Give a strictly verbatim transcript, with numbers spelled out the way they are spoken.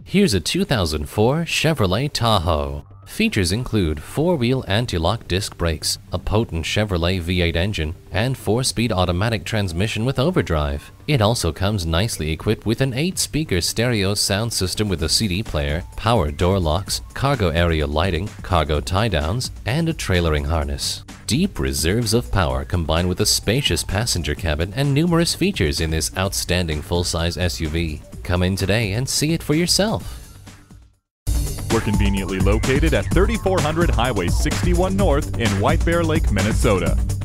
Here's a two thousand four Chevrolet Tahoe. Features include four-wheel anti-lock disc brakes, a potent Chevrolet V eight engine, and four-speed automatic transmission with overdrive. It also comes nicely equipped with an eight-speaker stereo sound system with a C D player, power door locks, cargo area lighting, cargo tie-downs, and a trailering harness. Deep reserves of power combined with a spacious passenger cabin and numerous features in this outstanding full-size S U V. Come in today and see it for yourself. We're conveniently located at thirty-four hundred Highway sixty-one North in White Bear Lake, Minnesota.